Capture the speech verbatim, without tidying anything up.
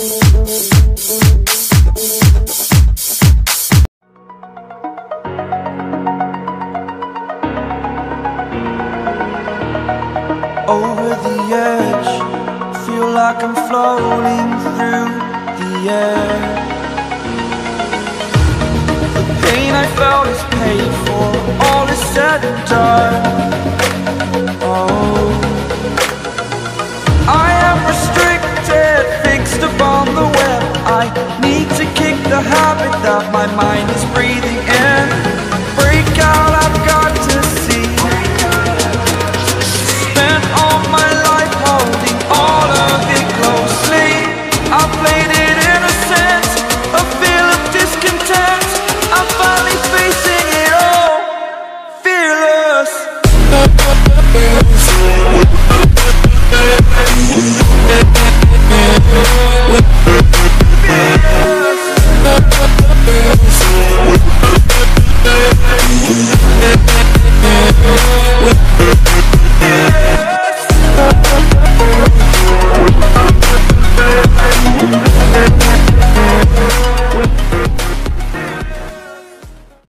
Over the edge, feel like I'm floating through the air. The pain I felt is paid for, all is said and done. Oh, I am restricted, fixed upon the web. I need to kick the habit that my mind is breathing in. Break out, I've got to see. Spent all my life holding all of it closely. I played it innocent, a feel of discontent. I'm finally facing it all, fearless. Fearless.